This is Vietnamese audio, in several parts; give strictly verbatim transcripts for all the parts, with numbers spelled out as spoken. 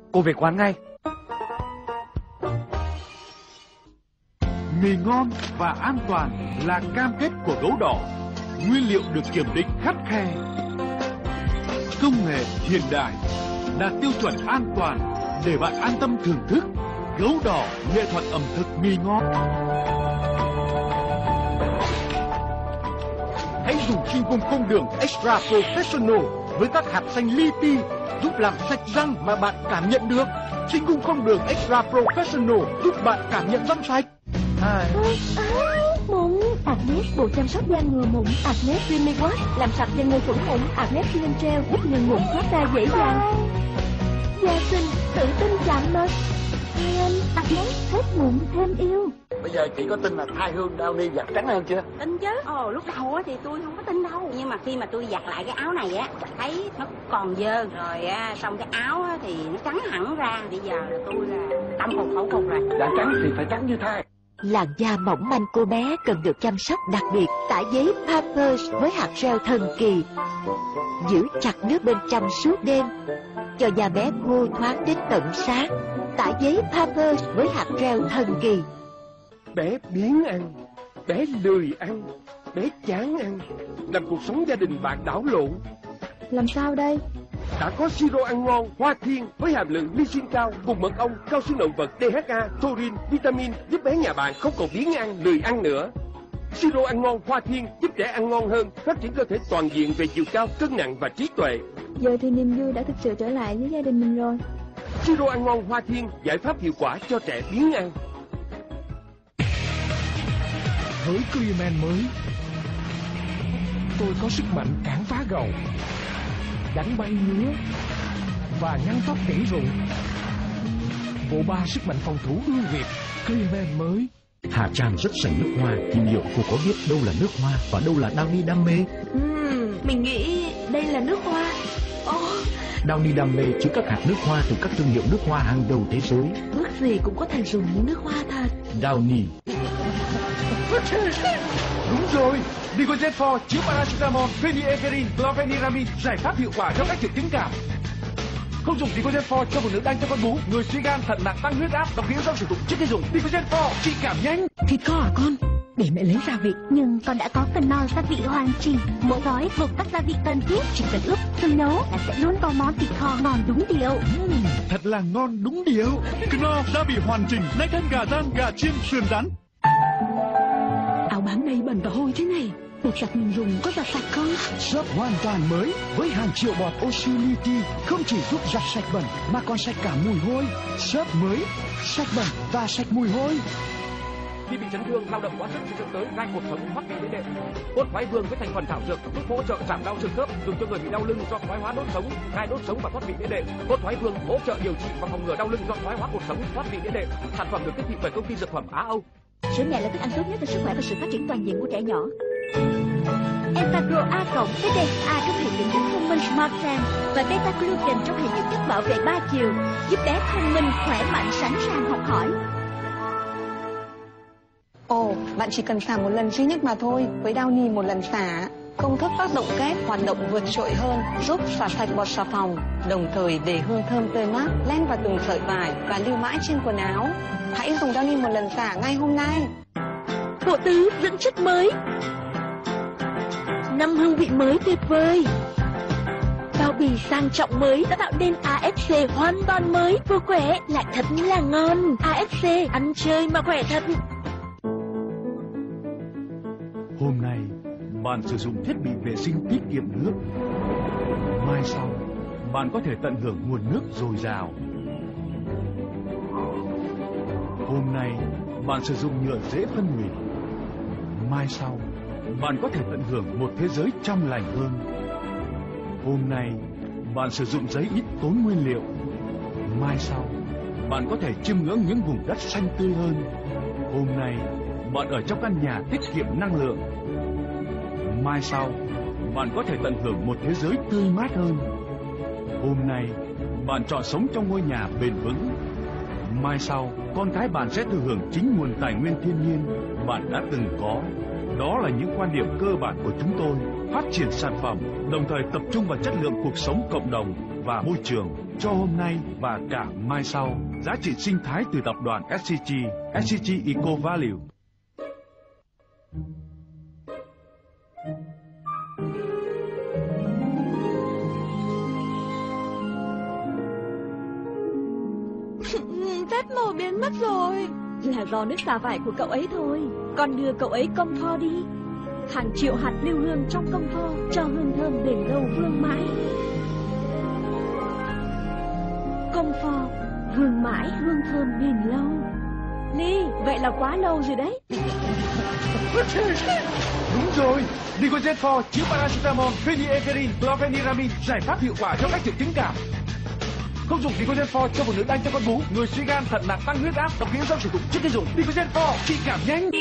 Cô về quán ngay. Mì ngon và an toàn là cam kết của Gấu Đỏ. Nguyên liệu được kiểm định khắt khe. Công nghệ hiện đại đạt tiêu chuẩn an toàn để bạn an tâm thưởng thức. Gấu Đỏ, nghệ thuật ẩm thực mì ngon. Hãy dùng chewing gum không đường Extra Professional với các hạt xanh li ti giúp làm sạch răng mà bạn cảm nhận được. Chewing gum không đường Extra Professional giúp bạn cảm nhận răng sạch. Ai? Mụn. Agnes bộ chăm sóc da ngừa mụn. Agnes Creamy Wash làm sạch da ngừa chuẩn mụn. Agnes Clean Gel giúp ngừa mụn thoát ra dễ dàng. Da xinh, tự tin chạm mặt. Hai anh, Agnes hết mụn thêm yêu. Bây giờ chị có tin là Thai Hương Downy giặt trắng hơn chưa? Tin chứ. Ồ, lúc đầu á thì tôi không có tin đâu. Nhưng mà khi mà tôi giặt lại cái áo này á, thấy nó còn dơ. Rồi á, xong cái áo á thì nó trắng hẳn ra. Bây giờ là tôi là tâm phục khẩu phục rồi. Da trắng thì phải trắng như thai. Làn da mỏng manh cô bé cần được chăm sóc đặc biệt. Tã giấy Pampers với hạt gel thần kỳ giữ chặt nước bên trong suốt đêm, cho da bé khô thoáng đến tận sáng. Tã giấy Pampers với hạt gel thần kỳ. Bé biếng ăn, bé lười ăn, bé chán ăn, làm cuộc sống gia đình bạn đảo lộn. Làm sao đây? Đã có siro ăn ngon Hoa Thiên với hàm lượng lysine cao cùng mật ong, cao su động vật, đê hát a, taurine, vitamin giúp bé nhà bạn không còn biếng ăn, lười ăn nữa. Siro ăn ngon Hoa Thiên giúp trẻ ăn ngon hơn, phát triển cơ thể toàn diện về chiều cao, cân nặng và trí tuệ. Giờ thì niềm vui đã thực sự trở lại với gia đình mình rồi. Siro ăn ngon Hoa Thiên, giải pháp hiệu quả cho trẻ biếng ăn. Với Clearman mới, tôi có sức mạnh cản phá gầu, đánh bay ngứa và ngăn tóc chảy rụng. Bộ ba sức mạnh phòng thủ ưu việt. Clearman mới. Hà Trang rất sành nước hoa, thì liệu cô có biết đâu là nước hoa và đâu là Downy đam mê? Uhm, mình nghĩ đây là nước hoa. Oh. Downy đam mê chứa các hạt nước hoa từ các thương hiệu nước hoa hàng đầu thế giới. Bước gì cũng có thể dùng những nước hoa thật. Downy. Đúng rồi, Nicojet Four chứa paracetamol, phenylephrine, chlorpheniramine, giải pháp hiệu quả cho các triệu chứng cảm. Không dùng Nicojet Four cho phụ nữ đang cho con bú, người suy gan, thận nặng, tăng huyết áp, độc yếu do sử dụng trước khi dùng. Nicojet Four trị cảm nhanh. Thịt kho à con? Để mẹ lấy gia vị. Nhưng con đã có Knorr gia vị hoàn chỉnh, mỗi gói gồm các gia vị cần thiết, chỉ cần ướp, xưng nấu là sẽ luôn có món thịt kho ngon đúng điều. Uhm, thật là ngon đúng điều. Knorr gia vị hoàn chỉnh, nai thân gà rang, gà chiên, sườn rắn. Áo bám đây bẩn cả hôi thế này, bột giặt mình dùng có giặt sạch không? Shop hoàn toàn mới với hàng triệu bọt Oxylity không chỉ giúp giặt sạch bẩn mà còn sạch cả mùi hôi. Shop mới, sạch bẩn và sạch mùi hôi. Khi bị chấn thương, lao động quá sức sẽ dẫn tới gai cột sống, thoát vị đĩa đệm. Cốt thoái vương với thành phần thảo dược giúp hỗ trợ giảm đau xương khớp, dùng cho người bị đau lưng do thoái hóa đốt sống, gai đốt sống và thoát vị đĩa đệm. Cốt thoái vương hỗ trợ điều trị và phòng ngừa đau lưng do thoái hóa cột sống, thoát vị đĩa đệm. Sản phẩm được tiếp thị bởi công ty dược phẩm Á Âu. Sữa mẹ là thức ăn tốt nhất cho sức khỏe và sự phát triển toàn diện của trẻ nhỏ. Entagro A cộng với đê hát a trong hệ nhận thức thông minh Smart Fan và beta glucan trong hệ nhận thức bảo vệ ba chiều, giúp bé thông minh, khỏe mạnh, sẵn sàng học hỏi. Ồ, bạn chỉ cần xả một lần duy nhất mà thôi. Với Downy một lần xả, công thức tác động kép hoạt động vượt trội hơn, giúp xả sạch bọt xà phòng, đồng thời để hương thơm tươi mát len vào từng sợi vải và lưu mãi trên quần áo. Hãy dùng Downy một lần xả ngay hôm nay. Bộ tứ dưỡng chất mới, năm hương vị mới tuyệt vời. Bao bì sang trọng mới đã tạo nên a ép xê hoàn toàn mới, vừa khỏe lại thật là ngon. a ép xê ăn chơi mà khỏe thật. Hôm nay, bạn sử dụng thiết bị vệ sinh tiết kiệm nước. Mai sau, bạn có thể tận hưởng nguồn nước dồi dào. Hôm nay, bạn sử dụng nhựa dễ phân hủy. Mai sau, bạn có thể tận hưởng một thế giới trong lành hơn. Hôm nay, bạn sử dụng giấy ít tốn nguyên liệu. Mai sau, bạn có thể chiêm ngưỡng những vùng đất xanh tươi hơn. Hôm nay, bạn ở trong căn nhà tiết kiệm năng lượng. Mai sau, bạn có thể tận hưởng một thế giới tươi mát hơn. Hôm nay, bạn chọn sống trong ngôi nhà bền vững. Mai sau, con cái bạn sẽ thừa hưởng chính nguồn tài nguyên thiên nhiên bạn đã từng có. Đó là những quan điểm cơ bản của chúng tôi, phát triển sản phẩm, đồng thời tập trung vào chất lượng cuộc sống cộng đồng và và môi trường cho hôm nay và cả mai sau. Giá trị sinh thái từ tập đoàn ét xê giê, ét xê giê Eco Value. Phép màu biến mất rồi. Là do nước xả vải của cậu ấy thôi. Con đưa cậu ấy công pho đi. Hàng triệu hạt lưu hương trong công pho cho hương thơm bền lâu vương mãi. Công pho vương mãi hương thơm bền lâu. Ly, vậy là quá lâu rồi đấy. Đúng rồi, Licogen bốn chứa paracetamol, phenylephrine, chlorpheniramine, giải pháp hiệu quả cho các triệu chứng cảm. Không dùng Licogen bốn cho phụ nữ đang cho con bú, người suy gan, thận nặng, tăng huyết áp, độc nghĩa do sử dụng trước khi dùng. Licogen bốn trị cảm nhanh.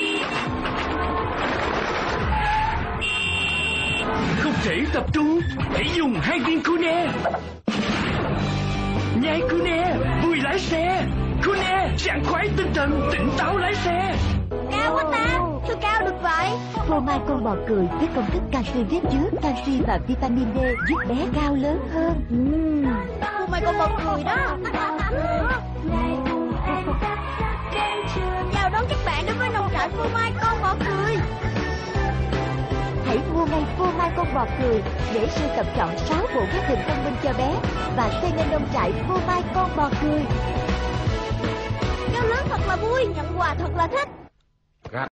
Không thể tập trung, hãy dùng hai viên Cune. Nhai Cune, vui lái xe. Cune, sảng khoái tinh thần, tỉnh táo lái xe. Cao quá ta, sao cao được vậy? Phô mai con bò cười với công thức canxi viết trước, canxi và vitamin D giúp bé cao lớn hơn. Uhm. Phô mai con bò cười đó. Chào đón các bạn đến với nông trại phô mai con bò cười. Hãy mua ngay phô mai con bò cười để sưu tập trọn sáu bộ các hình thông minh cho bé và xây nên nông trại phô mai con bò cười. Cao lớn thật là vui, nhận quà thật là thích.